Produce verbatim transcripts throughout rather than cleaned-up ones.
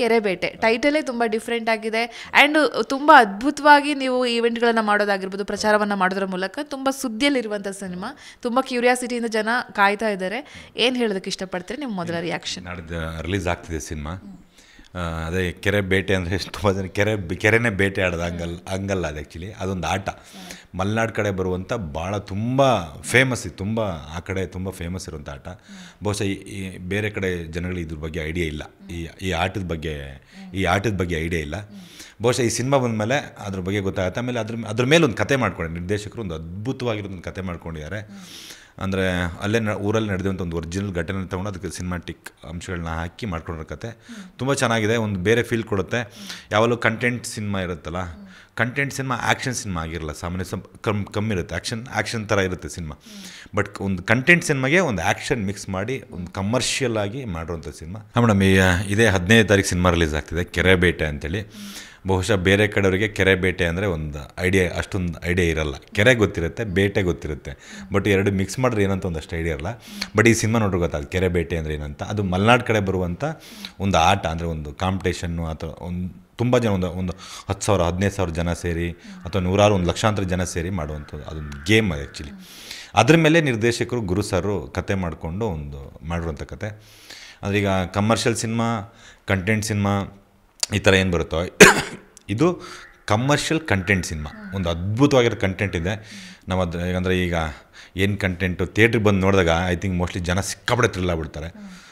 ಕೆರೆಬೇಟೆ ಟೈಟಲೇ ತುಂಬ ಡಿಫ್ರೆಂಟ್ ಆಗಿದೆ ಆ್ಯಂಡ್ ತುಂಬ ಅದ್ಭುತವಾಗಿ ನೀವು ಈವೆಂಟ್ಗಳನ್ನು ಮಾಡೋದಾಗಿರ್ಬೋದು, ಪ್ರಚಾರವನ್ನು ಮಾಡೋದ್ರ ಮೂಲಕ ತುಂಬ ಸುದ್ದಿಯಲ್ಲಿರುವಂಥ ಸಿನಿಮಾ. ತುಂಬ ಕ್ಯೂರಿಯಾಸಿಟಿಯಿಂದ ಜನ ಕಾಯ್ತಾ ಇದ್ದಾರೆ. ಏನು ಹೇಳೋದಕ್ಕೆ ಇಷ್ಟಪಡ್ತೀರಿ? ನಿಮ್ಮ ಮೊದಲ ರಿಯಾಕ್ಷನ್. ನಾಡಿದ್ದು ರಿಲೀಸ್ ಆಗ್ತಿದೆ ಸಿನಿಮಾ. ಅದೇ ಕೆರೆ ಬೇಟೆ ಅಂದರೆ ತುಂಬ ಜನ ಕೆರೆ ಕೆರೆನೇ ಬೇಟೆ ಆಡೋದು ಹಂಗಲ್ಲ ಹಂಗಲ್ಲ ಅದು ಆ್ಯಕ್ಚುಲಿ ಅದೊಂದು ಆಟ. ಮಲೆನಾಡು ಕಡೆ ಬರುವಂಥ ಭಾಳ ತುಂಬ ಫೇಮಸ್, ತುಂಬ ಆ ಕಡೆ ತುಂಬ ಫೇಮಸ್ ಇರುವಂಥ ಆಟ. ಬಹುಶಃ ಈ ಬೇರೆ ಕಡೆ ಜನಗಳಿಗೆ ಇದ್ರ ಬಗ್ಗೆ ಐಡಿಯಾ ಇಲ್ಲ, ಈ ಈ ಆಟದ ಬಗ್ಗೆ ಈ ಆಟದ ಬಗ್ಗೆ ಐಡಿಯಾ ಇಲ್ಲ. ಬಹುಶಃ ಈ ಸಿನಿಮಾ ಬಂದಮೇಲೆ ಅದ್ರ ಬಗ್ಗೆ ಗೊತ್ತಾಗುತ್ತೆ. ಆಮೇಲೆ ಅದ್ರ ಅದ್ರ ಮೇಲೆ ಒಂದು ಕತೆ ಮಾಡ್ಕೊಂಡು ನಿರ್ದೇಶಕರು ಒಂದು ಅದ್ಭುತವಾಗಿರೋದೊಂದು ಕತೆ ಮಾಡ್ಕೊಂಡಿದ್ದಾರೆ. ಅಂದರೆ ಅಲ್ಲೇ ನ ಊರಲ್ಲಿ ನಡೆದಂಥ ಒಂದು ಒರಿಜಿನಲ್ ಘಟನೆ ತೊಗೊಂಡು ಅದಕ್ಕೆ ಸಿನಿಮಾಟಿಕ್ ಅಂಶಗಳನ್ನ ಹಾಕಿ ಮಾಡ್ಕೊಂಡಿರೋ ಕತೆ ತುಂಬ ಚೆನ್ನಾಗಿದೆ. ಒಂದು ಬೇರೆ ಫೀಲ್ ಕೊಡುತ್ತೆ. ಯಾವಾಗಲೂ ಕಂಟೆಂಟ್ ಸಿನಿಮಾ ಇರುತ್ತಲ್ಲ, ಕಂಟೆಂಟ್ ಸಿನಿಮಾ ಆ್ಯಕ್ಷನ್ ಸಿನಿಮಾ ಆಗಿರಲ್ಲ, ಸಾಮಾನ್ಯ ಸ್ವಲ್ಪ ಕಮ್ಮಿ ಕಮ್ಮಿ ಇರುತ್ತೆ. ಆ್ಯಕ್ಷನ್ ಆ್ಯಕ್ಷನ್ ಥರ ಇರುತ್ತೆ ಸಿನಿಮಾ. ಬಟ್ ಒಂದು ಕಂಟೆಂಟ್ ಸಿನಿಮಾಗೆ ಒಂದು ಆ್ಯಕ್ಷನ್ ಮಿಕ್ಸ್ ಮಾಡಿ ಒಂದು ಕಮರ್ಷಿಯಲ್ ಆಗಿ ಮಾಡಿರೋಂಥ ಸಿನಿಮಾ. ಹಾಂ ಮೇಡಮ್, ಈ ಇದೇ ಹದಿನೈದು ತಾರೀಕು ಸಿನಿಮಾ ರಿಲೀಸ್ ಆಗ್ತಿದೆ, ಕೆರೆ ಬೇಟೆ ಅಂತೇಳಿ. ಬಹುಶಃ ಬೇರೆ ಕಡೆಯವರಿಗೆ ಕೆರೆ ಬೇಟೆ ಅಂದರೆ ಒಂದು ಐಡಿಯಾ ಅಷ್ಟೊಂದು ಐಡಿಯಾ ಇರಲ್ಲ. ಕೆರೆ ಗೊತ್ತಿರುತ್ತೆ, ಬೇಟೆ ಗೊತ್ತಿರುತ್ತೆ, ಬಟ್ ಎರಡು ಮಿಕ್ಸ್ ಮಾಡಿದ್ರೆ ಏನಂತ ಒಂದಷ್ಟು ಐಡಿಯಾ ಇರಲ್ಲ. ಬಟ್ ಈ ಸಿನಿಮಾ ನೋಡ್ರಿ ಗೊತ್ತಾಗ ಕೆರೆ ಬೇಟೆ ಅಂದರೆ ಏನಂತ. ಅದು ಮಲೆನಾಡು ಕಡೆ ಬರುವಂಥ ಒಂದು ಆಟ, ಅಂದರೆ ಒಂದು ಕಾಂಪಿಟೇಷನ್ನು ಅಥವಾ ಒಂದು ತುಂಬ ಜನ ಒಂದು ಒಂದು ಹತ್ತು ಸಾವಿರ ಹದಿನೈದು ಸಾವಿರ ಜನ ಸೇರಿ ಅಥವಾ ನೂರಾರು ಒಂದು ಲಕ್ಷಾಂತರ ಜನ ಸೇರಿ ಮಾಡುವಂಥದ್ದು ಅದೊಂದು ಗೇಮ್ ಅದು ಆ್ಯಕ್ಚುಲಿ. ಅದ್ರ ಮೇಲೆ ನಿರ್ದೇಶಕರು ಗುರು ಸರು ಕತೆ ಮಾಡಿಕೊಂಡು ಒಂದು ಮಾಡಿರುವಂಥ ಕತೆ. ಅಂದರೆ ಈಗ ಕಮರ್ಷಿಯಲ್ ಸಿನಿಮಾ, ಕಂಟೆಂಟ್ ಸಿನಿಮಾ ಈ ಥರ ಏನು ಬರುತ್ತೋ, ಇದು ಕಮರ್ಷಿಯಲ್ ಕಂಟೆಂಟ್ ಸಿನಿಮಾ. ಒಂದು ಅದ್ಭುತವಾಗಿರೋ ಕಂಟೆಂಟ್ ಇದೆ. ನಾವು ಅದು ಅಂದರೆ ಈಗ ಏನು ಕಂಟೆಂಟು ಥಿಯೇಟ್ರಿಗೆ ಬಂದು ನೋಡಿದಾಗ ಐ ಥಿಂಕ್ ಮೋಸ್ಟ್ಲಿ ಜನ ಸಿಕ್ಕಾಪಟ್ಟೆ ಥ್ರಿಲ್ ಆಗ್ಬಿಡ್ತಾರೆ.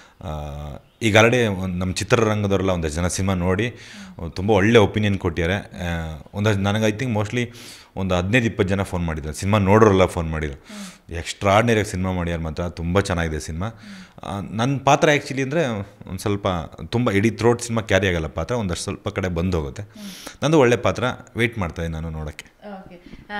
ಈಗ ಆಲ್ರೆಡಿ ಒಂದು ನಮ್ಮ ಚಿತ್ರರಂಗದವರೆಲ್ಲ ಒಂದಷ್ಟು ಜನ ಸಿನಿಮಾ ನೋಡಿ ತುಂಬ ಒಳ್ಳೆ ಒಪಿನಿಯನ್ ಕೊಟ್ಟಿದ್ದಾರೆ. ಒಂದಷ್ಟು ನನಗೆ ಐ ಥಿಂಕ್ ಮೋಸ್ಟ್ಲಿ ಒಂದು ಹದಿನೈದು ಇಪ್ಪತ್ತು ಜನ ಫೋನ್ ಮಾಡಿದ್ದಾರೆ, ಸಿನಿಮಾ ನೋಡೋರೆಲ್ಲ ಫೋನ್ ಮಾಡಿದ್ರು. ಎಕ್ಸ್ಟ್ರಾರ್ಡಿನರಿಯಾಗಿ ಸಿನಿಮಾ ಮಾಡ್ಯಾರ, ಮಾತ್ರ ತುಂಬ ಚೆನ್ನಾಗಿದೆ ಸಿನಿಮಾ. ನನ್ನ ಪಾತ್ರ ಆ್ಯಕ್ಚುಲಿ ಅಂದರೆ ಒಂದು ಸ್ವಲ್ಪ ತುಂಬ ಇಡೀ ಥ್ರೋಟ್ ಸಿನಿಮಾ ಕ್ಯಾರಿ ಆಗೋಲ್ಲ ಪಾತ್ರ, ಒಂದಷ್ಟು ಸ್ವಲ್ಪ ಕಡೆ ಬಂದು ಹೋಗುತ್ತೆ. ನಂದು ಒಳ್ಳೆ ಪಾತ್ರ, ವೆಯ್ಟ್ ಮಾಡ್ತಾಯಿದ್ದೆ ನಾನು ನೋಡೋಕ್ಕೆ. ಓಕೆ,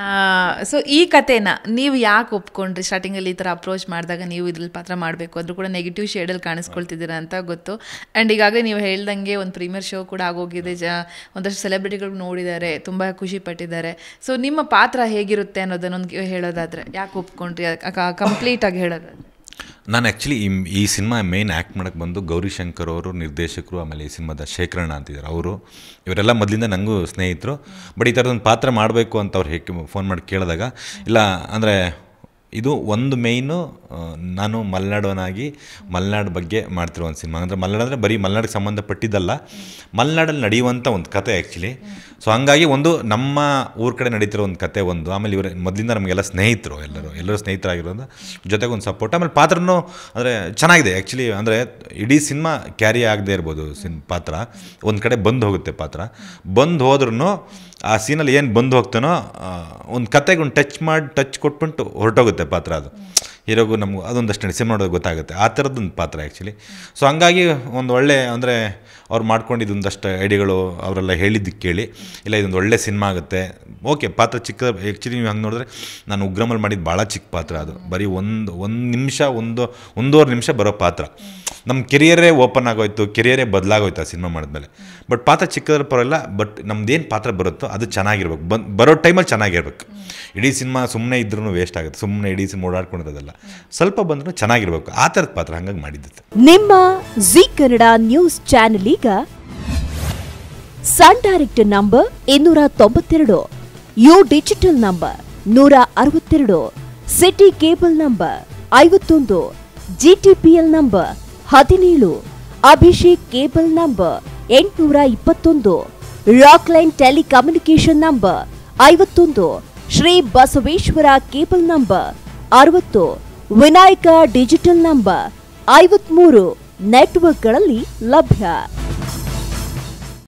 ಸೊ ಈ ಕಥೆನ ನೀವು ಯಾಕೆ ಒಪ್ಕೊಂಡ್ರಿ? ಸ್ಟಾರ್ಟಿಂಗಲ್ಲಿ ಈ ಥರ ಅಪ್ರೋಚ್ ಮಾಡಿದಾಗ ನೀವು ಇದ್ರಲ್ಲಿ ಪಾತ್ರ ಮಾಡಬೇಕು ಅಂದರೂ ಕೂಡ ನೆಗೆಟಿವ್ ಶೇಡಲ್ಲಿ ಕಾಣಿಸ್ಕೊಳ್ತಿದ್ದೀರಾ ಅಂತ ಗೊತ್ತು. ಆ್ಯಂಡ್ ಈಗಾಗಲೇ ನೀವು ಹೇಳ್ದಂಗೆ ಒಂದು ಪ್ರೀಮಿಯರ್ ಶೋ ಕೂಡ ಆಗೋಗಿದೆ, ಜ ಒಂದಷ್ಟು ಸೆಲೆಬ್ರಿಟಿಗಳು ನೋಡಿದ್ದಾರೆ, ತುಂಬ ಖುಷಿ ಪಟ್ಟಿದ್ದಾರೆ. ಸೊ ನಿಮ್ಮ ಪಾತ್ರ ಹೇಗಿರುತ್ತೆ ಅನ್ನೋದನ್ನೊಂದು ಹೇಳೋದಾದರೆ ಯಾಕೆ ಒಪ್ಕೊಂಡ್ರಿ ಕಂಪ್ಲೀಟಾಗಿ ಹೇಳೋದಾದರೆ? ನಾನು ಆ್ಯಕ್ಚುಲಿ ಈ ಈ ಸಿನಿಮಾ ಮೇಯ್ನ್ ಆ್ಯಕ್ಟ್ ಮಾಡೋಕ್ಕೆ ಬಂದು ಗೌರಿ ಶಂಕರ್ ಅವರು ನಿರ್ದೇಶಕರು, ಆಮೇಲೆ ಈ ಸಿನಿಮಾದ ಶೇಖರಣ್ಣ ಅಂತಿದ್ದಾರೆ ಅವರು. ಇವರೆಲ್ಲ ಮೊದಲಿಂದ ನನಗೂ ಸ್ನೇಹಿತರು. ಬಟ್ ಈ ಥರದೊಂದು ಪಾತ್ರ ಮಾಡಬೇಕು ಅಂತ ಅವ್ರು ಹೇಗೆ ಫೋನ್ ಮಾಡಿ ಕೇಳಿದಾಗ, ಇಲ್ಲ ಅಂದರೆ ಇದು ಒಂದು ಮೇಯ್ನು ನಾನು ಮಲೆನಾಡವನಾಗಿ ಮಲೆನಾಡು ಬಗ್ಗೆ ಮಾಡ್ತಿರೋ ಒಂದು ಸಿನಿಮಾ. ಅಂದರೆ ಮಲೆನಾಡು ಅಂದರೆ ಬರೀ ಮಲೆನಾಡಿಗೆ ಸಂಬಂಧಪಟ್ಟಿದ್ದಲ್ಲ, ಮಲೆನಾಡಲ್ಲಿ ನಡೆಯುವಂಥ ಒಂದು ಕತೆ ಆ್ಯಕ್ಚುಲಿ. ಸೊ ಹಂಗಾಗಿ ಒಂದು ನಮ್ಮ ಊರ ಕಡೆ ನಡೀತಿರೋ ಒಂದು ಕತೆ ಒಂದು, ಆಮೇಲೆ ಇವರು ಮೊದಲಿಂದ ನಮಗೆಲ್ಲ ಸ್ನೇಹಿತರು, ಎಲ್ಲರೂ ಎಲ್ಲರೂ ಸ್ನೇಹಿತರಾಗಿರೋದು, ಜೊತೆಗೆ ಒಂದು ಸಪೋರ್ಟ್. ಆಮೇಲೆ ಪಾತ್ರನೂ ಅಂದರೆ ಚೆನ್ನಾಗಿದೆ ಆ್ಯಕ್ಚುಲಿ. ಅಂದರೆ ಇಡೀ ಸಿನಿಮಾ ಕ್ಯಾರಿ ಆಗದೆ ಇರ್ಬೋದು ಸಿನ್ ಪಾತ್ರ, ಒಂದು ಕಡೆ ಬಂದು ಹೋಗುತ್ತೆ ಪಾತ್ರ. ಬಂದು ಹೋದ್ರೂ ಆ ಸೀನಲ್ಲಿ ಏನು ಬಂದು ಹೋಗ್ತಾನೋ ಒಂದು ಕತೆಗೆ ಒಂದು ಟಚ್ ಮಾಡಿ ಟಚ್ ಕೊಟ್ಬಿಟ್ಟು ಹೊರಟೋಗುತ್ತೆ ಪಾತ್ರ. ಅದು ಹೀರೋಗೂ ನಮಗೂ ಅದೊಂದಷ್ಟು ಸಿನಿಮಾ ನೋಡೋದು ಗೊತ್ತಾಗುತ್ತೆ, ಆ ಥರದ್ದೊಂದು ಪಾತ್ರ ಆ್ಯಕ್ಚುಲಿ. ಸೊ ಹಂಗಾಗಿ ಒಂದು ಒಳ್ಳೆ ಅಂದರೆ ಅವ್ರು ಮಾಡ್ಕೊಂಡಿದ್ದು ಒಂದಷ್ಟು ಐಡಿಯಾಗಳು ಅವರೆಲ್ಲ ಹೇಳಿದ್ದಕ್ಕೆ ಕೇಳಿ, ಇಲ್ಲ ಇದೊಂದು ಒಳ್ಳೆ ಸಿನಿಮಾ ಆಗುತ್ತೆ. ಓಕೆ, ಪಾತ್ರ ಚಿಕ್ಕ ಆ್ಯಕ್ಚುಲಿ ನೀವು ಹಂಗೆ ನೋಡಿದ್ರೆ ನಾನು ಉಗ್ರಮಲ್ಲಿ ಮಾಡಿದ್ದು ಭಾಳ ಚಿಕ್ಕ ಪಾತ್ರ. ಅದು ಬರೀ ಒಂದು ಒಂದು ನಿಮಿಷ ಒಂದು ಒಂದೂವರೆ ನಿಮಿಷ ಬರೋ ಪಾತ್ರ. ನಮ್ಮ ಕೆರಿಯರೇ ಓಪನ್ ಆಗೋಯ್ತು, ಕೆರಿಯರೇ ಬದಲಾಗೋಯ್ತು ಆ ಸಿನಿಮಾ ಮಾಡಿದ್ಮೇಲೆ. ಬಟ್ ಪಾತ್ರ ಚಿಕ್ಕದ್ರ ಪರವಾಗಿಲ್ಲ, ಬಟ್ ನಮ್ದೇನು ಪಾತ್ರ ಬರುತ್ತೋ ಅದು ಚೆನ್ನಾಗಿರ್ಬೇಕು, ಬಂದು ಬರೋ ಟೈಮಲ್ಲಿ ಚೆನ್ನಾಗಿರ್ಬೇಕು. ಇಡೀ ಸಿನಿಮಾ ಸುಮ್ಮನೆ ಇದ್ರೂ ವೇಸ್ಟ್ ಆಗುತ್ತೆ, ಸುಮ್ಮನೆ ಇಡೀ ಸಿನಿಮಾ ಓಡಾಡ್ಕೊಂಡಿರೋದಲ್ಲ, ಸ್ವಲ್ಪ ಬಂದರೂ ಚೆನ್ನಾಗಿರ್ಬೇಕು, ಆ ಥರದ ಪಾತ್ರ ಹಂಗಾಗಿ ಮಾಡಿದ್ದೆ. ನಿಮ್ಮ ಜಿ ಕನ್ನಡ ನ್ಯೂಸ್ ಚಾನೆಲ್ ಈಗ ಸನ್ ಡೈರೆಕ್ಟ್ ನಂಬರ್ ಇನ್ನೂರ ತೊಂಬತ್ತೆರಡು, ಯು ಡಿಜಿಟಲ್ ನಂಬರ್ ನೂರ ಅರವತ್ತೆರಡು, ಸಿಟಿ ಕೇಬಲ್ ನಂಬರ್ ಐವತ್ತೊಂದು, ಜಿಟಿಪಿಎಲ್ ನಂಬರ್ ಹದಿನೇಳು, ಅಭಿಷೇಕ್ ಕೇಬಲ್ ನಂಬರ್ ಎಂಟುನೂರ ಇಪ್ಪತ್ತೊಂದು, ರಾಕ್ಲೈನ್ ಟೆಲಿಕಮ್ಯುನಿಕೇಶನ್ ನಂಬರ್ ಐವತ್ತೊಂದು, ಶ್ರೀ ಬಸವೇಶ್ವರ ಕೇಬಲ್ ನಂಬರ್ ಅರವತ್ತು, ವಿನಾಯಕ ಡಿಜಿಟಲ್ ನಂಬರ್ ಐವತ್ಮೂರು ನೆಟ್ವರ್ಕ್ಗಳಲ್ಲಿ ಲಭ್ಯ.